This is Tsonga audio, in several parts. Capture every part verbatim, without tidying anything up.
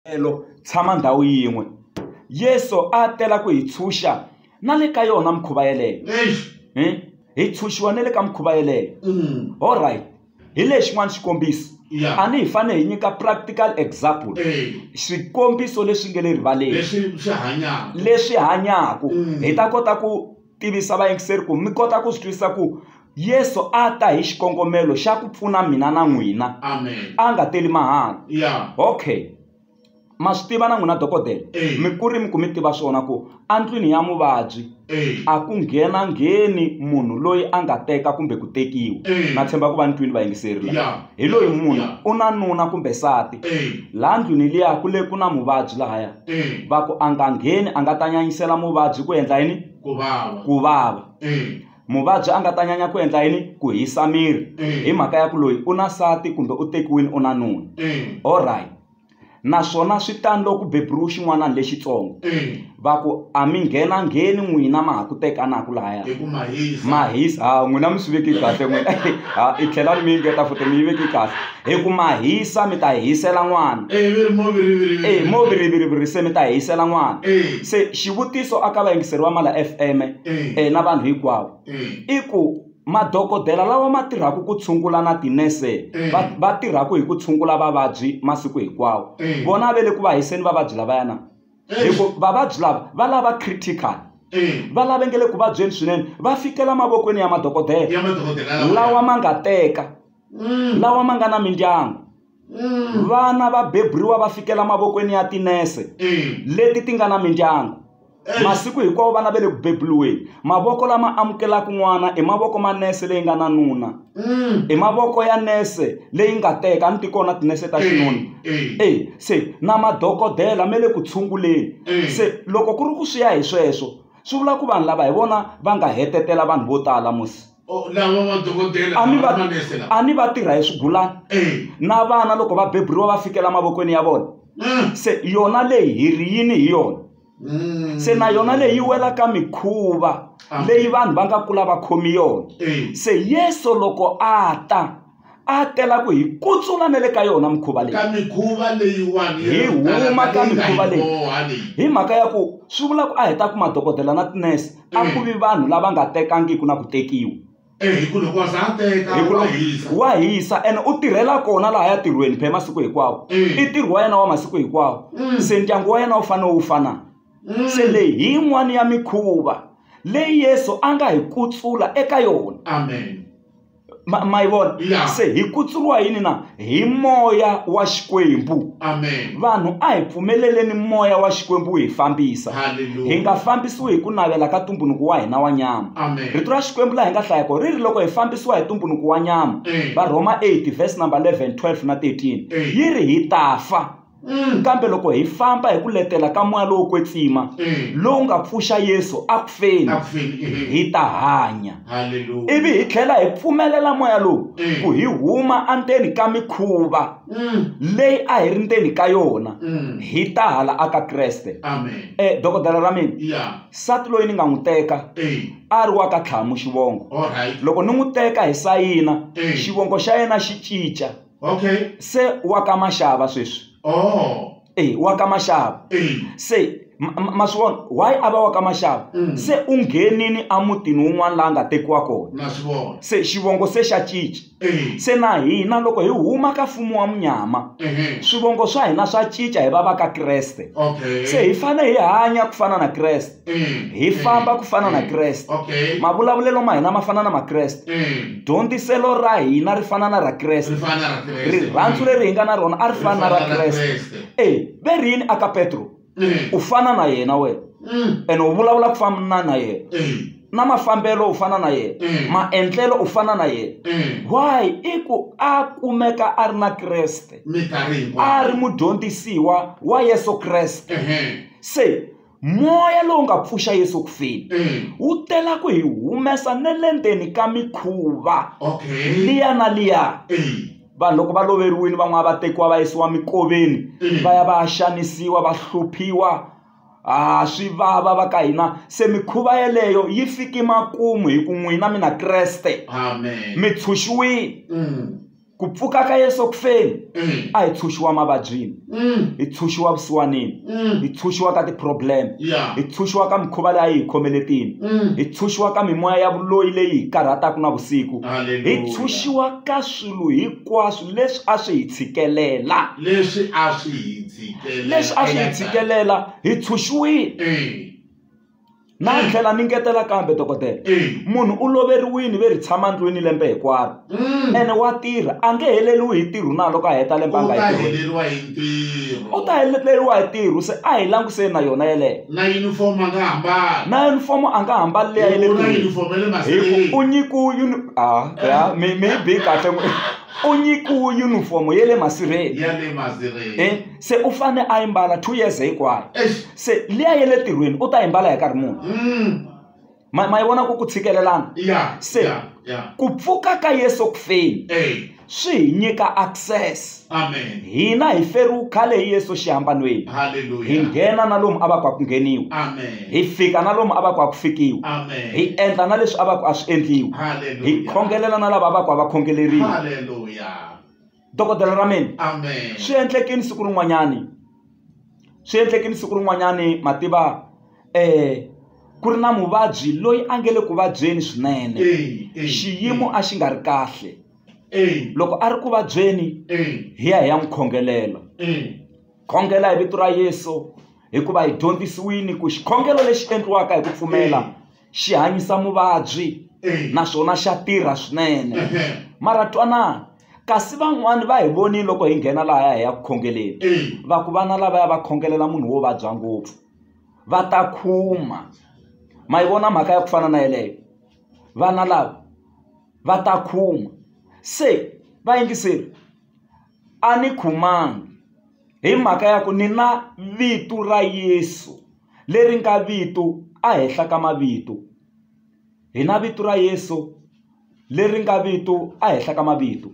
elo tshama ndhawu yin'we. Yesu a tela ku hi tshunxa na le ka yona mikhuva yeleyo. Eh? Hi tshunxiwa na le ka mikhuva yeleyo. All right. Hi lexi xin'wana xikombiso. A ni hi fanele hi nyika practical example. Swikombiso leswi nge le rivaleni. Leswi swi hanyaka. Leswi hanyaka. Hi ta kota ku tivisa vayingiseri ku mi kota ku swi twisisa ku Yesu a ta hi xikongomelo xa ku pfuna mina na n'wina. Amen. A nga teli mahala. Yeah. Okay. Ma swi tiva na n'wina dokodela. Mi kuri mi ku mi tiva swona ku andlwini ya muvabyi a ku nghena ngheni munhu loyi a nga teka kumbe ku tekiwa. Na tshemba ku va ni twini vayingiseri la. Hi loyi munhu u na nuna kumbe sati. La ndlwini liya ku le ku na muvabyi lahaya. Va ku a nga ngheni a nga ta nyanyisela muvabyi ku endla yini? Ku vava. Ku vava. Muvabyi a nga ta nyanya ku endla yini? Ku hisa miri. Hi mhaka ya ku loyi u na sati kumbe u tekiwini u na nuna. All right. Naswona swi tani loko beburu xin'wana lexitsongo. Va ku a mi nghena ngheni n'wina ma ha ku tekanaku lahaya. Ma hisa. Ha n'wina mi swi veki kahle n'wina. Ha i tlhela mi ngeta futhi mi yi veki kahle. Hi ku ma hisa mi ta hisela n'wana. Eh mo viriviri se mi ta hisela n'wana. Se xivutiso aka vayingiseri va Mala F M eh na vanhu hinkwavo. I ku madokodela lawa ma tirhaka ku tshungula na tinese va tirhaka hi ku tshungula vavabyi masiku hinkwawo. Vona ve le ku va hiseni vavabyi lavayana. Hikuva vavabyi lava va lava critical. Va lava nge le ku vabyeni swinene va fikela mavokweni ya madokodela lawa ma nga teka, lawa ma nga na mindyangu. Vana va beburiwa va fikela mavokweni ya tinese leti ti nga na mindyangu. Masiku hinkwawo vana ve le ku bebuliweni. Mavoko lama amukelaka n'wana i mavoko ma nese leyi nga na nuna. I mavoko ya nese leyi nga teka ni ti kona tinese ta xinuna. Eh se na madokodela me le ku tshunguleni. Se loko ku ri ku swi ya hi sweswo swi vula ku vanhu lava hi vona va nga hetetela vanhu vo tala musi. A ni va tirha hi swigulana. Na vana loko va beburiwa va fikela mavokweni ya vona. Se yona leyi hi ri yini hi yona. Se na yona leyi wela ka mikhuva leyi vanhu va nga kula va khomi yona. Se Yesu loko a ta a tela ku hi kutsula na le ka yona mikhuva leyi. Ka mikhuva leyiwani hi huma ka mikhuva leyi. Hi mhaka ya ku swi vula ku a heta ku madokodela na tinese a ku vi vanhu lava nga tekangiku na ku tekiwa. Wa hisa ene u tirhela kona laha ya tirhweni phe masiku hinkwawo. I ntirho wa yena wa masiku hinkwawo. Se ndyangu wa yena wu fanele wu fana. Se leyi hi yin'wana ya mikhuva leyi Yesu a nga hi kutsula eka yona. Amen. Ma yi vona. Se hi kutsuliwa yini na? Hi moya wa Xikwembu. Amen. Vanhu a hi pfumeleleni moya wa Xikwembu hi fambisa. Hi nga fambisiwi hi ku navela ka ntumbuluko wa hina wa nyama. Rito ra Xikwembu laha hi nga hlaya kona ri ri loko hi fambisiwa hi ntumbuluko wa nyama. Va Roma eight verse number eleven, twelve na thirteen. Yi ri hi ta fa. Kambe loko hi famba hi ku letela ka moya lowo kwetsima lowu nga pfuxa Yesu a ku feni hi ta hanya. Ivi hi tlhela hi pfumelela moya lowu ku hi huma anteni ka mikhuva leyi a hi ri nteni ka yona hi ta hala aka Kreste. Eh dokodela ra mina sati loyi ni nga n'wi teka a ri wa ka Tlhamu xivongo. Loko ni n'wi teka hi sayina xivongo xa yena xi cinca. Se wa ka Maxava sweswi. Oh. Eh wa ka Maxava. Se ma swi vona why a va wa ka Maxava. Se u nghenini amutini wun'wana laha nga tekiwa kona. Se xivongo se xa cinca. Se na hina loko hi huma ka mfumo wa munyama swivongo swa hina swa cinca hi va va ka Kreste. Se hi fanele hi hanya ku fana na Kreste. Hi famba ku fana na Kreste. Mavulavulelo ma hina ma fana na makreste. Dyondziselo ra hina ri fana na ra Kreste. Rirhandzu leri hi nga na rona a ri fana na ra Kreste. Eh ve rini aka Petro u fana na yena wena ene u vulavula ku fana na yena. Na mafambelo u fana na yena. Maendlelo u fana na yena. Why i ku a kumeka a ri na Kreste. A ri mudyondzisiwa wa Yesu Kreste. Se moya lowu nga pfuxa Yesu ku feni wu tela ku hi humesa ne le ndzeni ka mikhuva liya na liya. Vanhu loko va loveriwile van'wana va tekiwa va yisiwa mikoveni va ya va xanisiwa va hluphiwa. Ah swi vava va ka hina. Se mikhuva yeleyo yi fiki makumu hi ku n'wina mina Kreste. Amen. Mi tshunxiwile. ku pfuka ka Yesu ku feni Mm. a hi tshunxiwa mavabyini, Mm. hi tshunxiwa vusiwanini, Mm. hi tshunxiwa ka ti-problem, Yeah. hi tshunxiwa ka mikhuva leyi a yi hi khomeletini, Mm. hi tshunxiwa ka mimoya ya vuloyi leyi hi karhataka na vusiku, hi Hallelujah. tshunxiwa ka swilo hinkwaswo leswi a swi hi tshikelela. Leswi a swi hi tshikelela. Leswi a swi hi tshikelela hi tshunxiwile. Eh. Na tlhela ni ngetela kambe dokodela, Eh. munhu u loveriwile ve ri tshama ndlwini lembe hinkwaro, Mm. ene wa tirha a nge heleliwi hi ntirho na loko a heta lembe a U nga ta yi tirhweni. heleriwa hi ntirho. U ta heleriwa hi ntirho, se a hi langutiseni na yona yeleyo. Na uniform a nga hambana. Na unifomo a nga hambali leya ya le U na ntirhweni. uniform ya le Hi masin'wini. ku u nyikiwe uni ah ya mi mi bi kahle n'we. U nyikiwe uniform ya le masirheni. Ya le masirheni. Eh se u fane a yi mbala two years hinkwayo. Eish. Se leya ya le ntirhweni u ta yi mbala hi nkarhi muni. Mm. Ma ma yi vona ku ku tshikelelana. Yeah. Se Yeah. Yeah. ku pfuka ka Yesu ku feni Eh. swi hi nyika access. Amen. Hina hi feriwe khale hi Yesu xihambanweni. Hi Hallelujah. nghena na lomu a va ku a ku ngheniwa. Amen. Hi fika na lomu a va ku a ku fikiwa. Amen. Hi endla na leswi a va ku a swi endliwa. Hi Hallelujah. khongelela na lava a va ku a va khongeleriwa. Hallelujah. Dokodela ra mina Amen. swi endlekini siku rin'wanyani swi endlekini siku rin'wanyani mativa eh ku ri na muvabyi loyi a nge le ku vabyeni swinene. Eh. Eh. Xiyimo a xi nga ri kahle. Eh. Loko a ri ku vabyeni Eh. hi ya hi ya n'wi khongelela. Eh. Khongela hi vito ra Yesu hikuva hi dyondzisiwile ku xikhongelo lexi endliwaka hi ku pfumela xi hanyisa muvabyi Eh. naswona xa tirha swinene. Eh. Mara twanani, kasi van'wani va hi vonile loko hi nghena lahaya hi ya ku khongeleni. Eh. Va ku vana lavaya va khongelela munhu wo vabya ngopfu va ta khuma. Ma yi vona mhaka ya ku fana na yeleyo. Vana lava va ta khuma. Se va yingiseli a ni khumangi hi mhaka ya ku ni na vito ra Yesu leri nga vito a henhla ka mavito. Hi na vito ra Yesu leri nga vito a henhla ka mavito,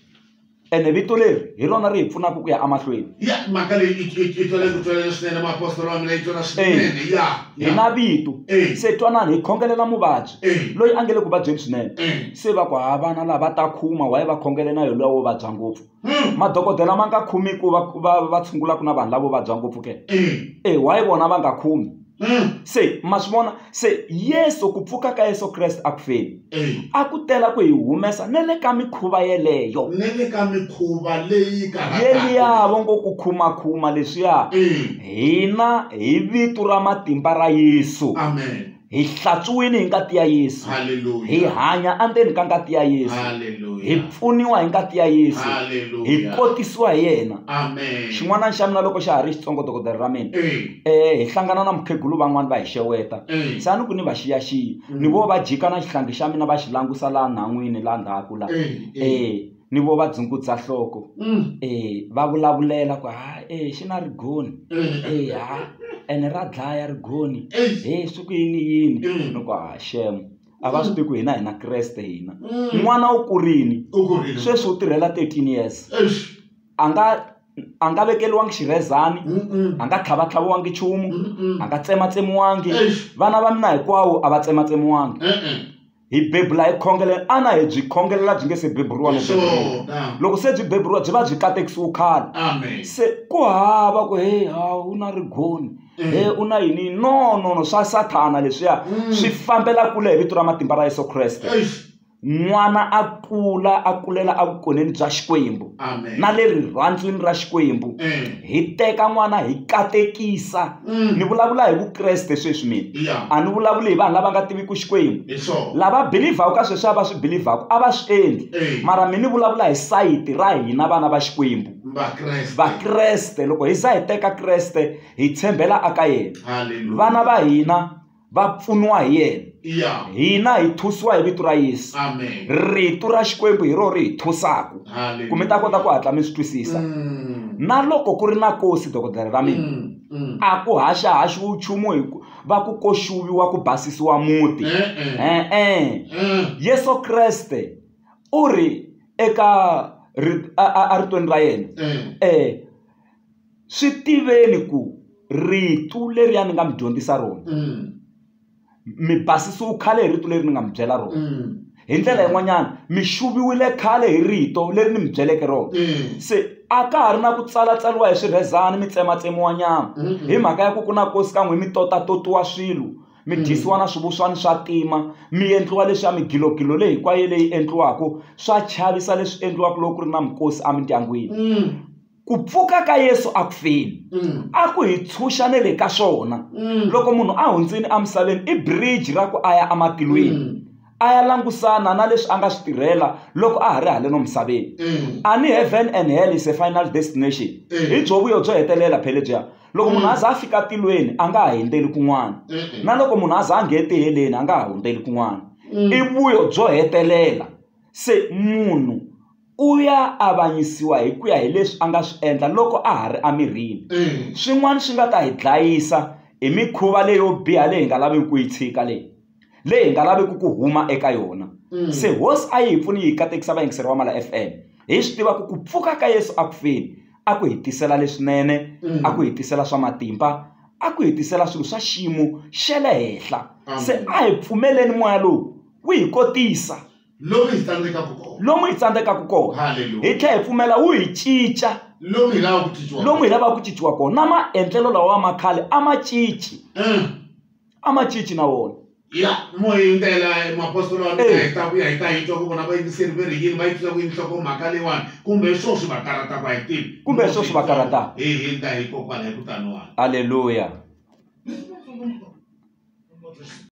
ene vito leri hi rona ri hi pfunaka ku ya emahlweni. Ya mhaka leyi i twele ku twele swinene maapostoli wa mina yi twela swinene. Ya. Hi na vito. Eh. Se twanani hi khongelela muvabyi Eh. loyi a nge le ku vabyeni swinene. Eh. Se va ku ha vana lava ta khuma wa yi va khongele na yoloye wo vabya ngopfu. Mm. Madokodela ma nga khumi ku va va va tshungulaka na vanhu lavo vabya ngopfu ke. Eh. Eh wa yi vona va nga khumi. Mm. Se ma swi vona se Yesu ku pfuka ka Yesu Kreste a ku feni Eh. a ku tela ku hi humesa ne le ka mikhuva yeleyo. Ne le ka mikhuva leyi Yeliya vo ngo ku khumakhuma leswiya. Eh. Hina hi vito ra matimba ra Yesu Amen. hi hlantswiwile hi ngati ya Yesu. Hi Hallelujah. hanya endzeni ka ngati ya Yesu. Hi Hallelujah. pfuniwa hi ngati ya Yesu. Hi Hallelujah. kotisiwa hi yena. Amen. Xin'wana xa mina loko xa ha ri xitsongo dokodela ra mina Eh. eh hi hlangana na mukhegulu van'wani va hi xeweta. Eh. Se a ni ku ni va xiyaxiya ni vo va jika na xihlangi xa mina va xi langusa laha nhan'wini laha ndzhaku la. Eh. Eh ni vo va dzungudza nhloko. Mm. Eh va vulavulela ku ha eh xi na rigoni. Eh. Eh ha ene ra dlaya rigoni. Eh. Eh swi ku yini yini. Mm. Ni ku ha shemo a va swi tivi ku hina hi na Kreste hina. Mm. N'wana u kurini U kurile. sweswi u tirhela thirteen years Eish. a nga a nga vekeliwangi xirhezani, Mm-mm. a nga tlhavatlhaviwangi nchumu, Mm-mm. a nga tsematsemiwangi. Eish. Vana va mina hinkwavo a va tsematsemiwangi. Eh-eh. Hi bebula hi khongeleni a na hi byi khongelela byi nge se beburiwa no beburiwa. So, now. Loko se byi beburiwa byi va byi katekisiwe khale. Amen. Se ku hava ku he ha u na rigoni he u na yini no no no swa Sathana leswiya Mm. swi fambela kule hi vito ra matimba ra Yesu Kreste. Eish. N'wana a kula a kulela a vukoneni bya Xikwembu Amen. na le rirhandzwini ra Xikwembu. Eh. Hi teka n'wana hi katekisa. Mm. Ni vulavula hi vukreste sweswi mina Yeah. a ni vulavuli hi vanhu lava nga tiviki Xikwembu. It's so. Lava believaku ka sweswi a va swi believaku a va swi endli, Eh. mara mi ni vulavula hi sayiti ra hina vana va Xikwembu Vakreste. vakreste. Loko hi za hi teka Kreste hi tshembela aka yena, Hallelujah. vana va hina va pfuniwa hi yena. Yeah. Hina hi thusiwa hi vito ra Yesu. Amen. Rito ra Xikwembu hi rona ri hi thusaku Hallelujah. ku mi ta kota ku hatla mi swi twisisa. Mm. Na loko ku ri na kosi dokodela ra mina Mm. Mm. a ku haxahaxiwi nchumu hi ku va ku koxuviwa ku basisiwa muti. Eh-eh. E-e Mm. Yesu Kreste u ri eka ri- a- a- a ritweni ra yena Eh. eh swi tiveni ku rito leriya ni nga mi dyondzisa rona Mm. mi basisiwe khale hi rito leri ni nga mi byela rona. Mm. hi ndlela yin'wanyana mi xuviwile khale hi rito leri ni mi byeleke rona se a ka ha ri na ku tsalatsaliwa hi swirhezani mi tsematsemiwa nyama hi mhaka ya ku ku na kosi kan'we mi totatotiwa swilo mi dyisiwa na swivuswani swa tima mi endliwa leswi ya migilogilo leyi hinkwayo leyi endliwaka swa chavisa leswi endliwaka loko ku ri na mikosi emindyangwini ku pfuka ka Yesu a ku feni a ku hi tshunxa ne le ka swona loko munhu a hundzini emisaveni i bridge ra ku aya ematilweni a ya langusana na leswi a nga swi tirhela loko a ha ri hale no misaveni ani heaven and hell is a final destination hi byo vuyo byo hetelela phela bya loko munhu a za a fika tilweni a nga ha hundzeli kun'wana na loko munhu a za a ngheti heleni a nga ha hundzeli kun'wana i vuyo byo hetelela se munhu u ya avanyisiwa hi ku ya hi leswi a nga swi endla loko a ha ri emirini swin'wana swi nga ta hi dlayisa hi mikhuva leyo biha leyi hi nga laveki ku yi tshika leyi leyi hi nga laveki ku huma eka yona se hosi a yi hi pfuni yi katekisa vayingiseri va Mala F M hi swi tiva ku ku pfuka ka Yesu a ku feni a ku hetisela leswinene a ku hetisela swa matimba a ku hetisela swilo swa xiyimo xa le henhla se a hi pfumeleni moya lowu wu hi kotisa lomu hi tsandzekaka kona lomu hi tsandzekaka kona hi tlhela hi pfumela wu hi cinca lomu hi lavaka ku cinciwa lomu hi lavaka ku cinciwa kona na maendlelo lawa ma khale a ma cinci a ma cinci na wona ya moya ndlela mapostolo wa mina ta ku ya eka hi twa ku vona va yingiseri va ri yini va yitwa ku inhloko mhaka leyiwani kumbe swo swi va karata ku hi tivi kumbe swo swi va karata hi hi nda hi kokwana hi ku taniwa haleluya